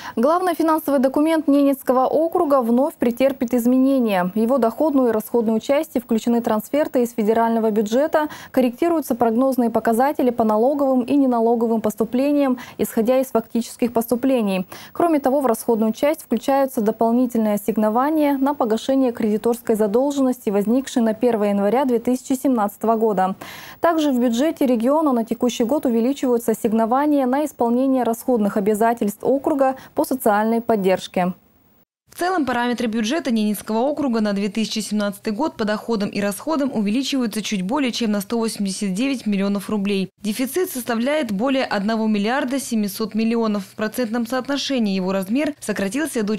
Главный финансовый документ Ненецкого округа вновь претерпит изменения. В его доходную и расходную части включены трансферты из федерального бюджета, корректируются прогнозные показатели по налоговым и неналоговым поступлениям, исходя из фактических поступлений. Кроме того, в расходную часть включаются дополнительные ассигнования на погашение кредиторской задолженности, возникшей на 1 января 2017 года. Также в бюджете региона на текущий год увеличиваются ассигнования на исполнение расходных обязательств округа по социальной поддержке. В целом параметры бюджета Ненецкого округа на 2017 год по доходам и расходам увеличиваются чуть более чем на 189 миллионов рублей. Дефицит составляет более 1 миллиарда 700 миллионов. В процентном соотношении его размер сократился до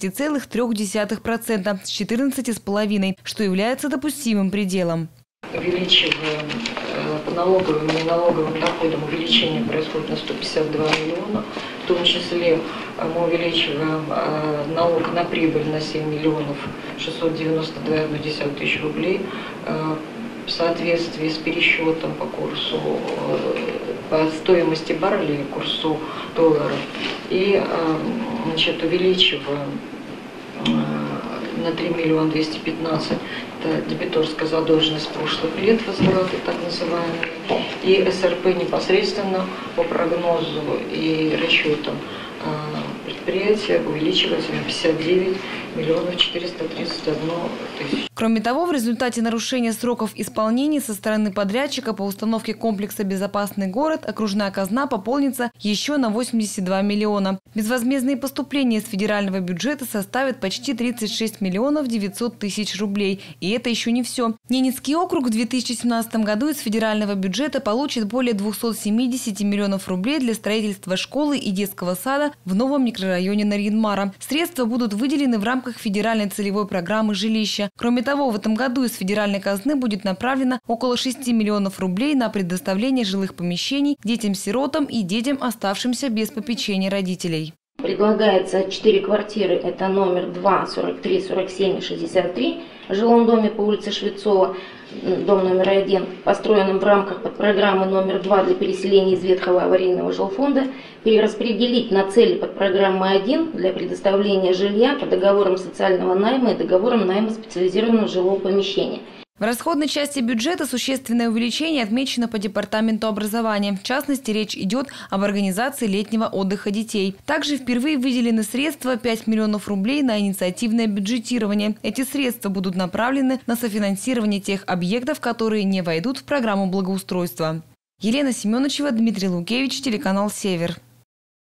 14,3% с 14,5%, что является допустимым пределом. Увеличиваем по налоговым и неналоговым доходам, увеличение происходит на 152 миллиона. В том числе мы увеличиваем налог на прибыль на 7 миллионов 692,1 тысяч рублей в соответствии с пересчетом по курсу, по стоимости барреля, курсу доллара. И увеличиваем на 3 миллиона 215 это дебиторская задолженность прошлых лет, возвраты так называемые, и СРП непосредственно по прогнозу и расчетам предприятия увеличивается на 59 миллионов 431 тысяч. Кроме того, в результате нарушения сроков исполнения со стороны подрядчика по установке комплекса «Безопасный город» окружная казна пополнится еще на 82 миллиона. Безвозмездные поступления из федерального бюджета составят почти 36 миллионов 900 тысяч рублей. И это еще не все. Ненецкий округ в 2017 году из федерального бюджета получит более 270 миллионов рублей для строительства школы и детского сада в новом микрорайоне Нарьян-Мара. Средства будут выделены в рамках федеральной целевой программы «Жилища». Кроме того, в этом году из федеральной казны будет направлено около 6 миллионов рублей на предоставление жилых помещений детям-сиротам и детям, оставшимся без попечения родителей. Предлагается 4 квартиры, это номер 2, 43, 47 и 63 в жилом доме по улице Швецова, дом номер 1, построенным в рамках подпрограммы номер 2 для переселения из ветхого аварийного жилфонда, перераспределить на цели подпрограммы 1 для предоставления жилья по договорам социального найма и договорам найма специализированного жилого помещения. В расходной части бюджета существенное увеличение отмечено по департаменту образования. В частности, речь идет об организации летнего отдыха детей. Также впервые выделены средства 5 миллионов рублей на инициативное бюджетирование. Эти средства будут направлены на софинансирование тех объектов, которые не войдут в программу благоустройства. Елена Семеновичева, Дмитрий Лукевич, телеканал «Север».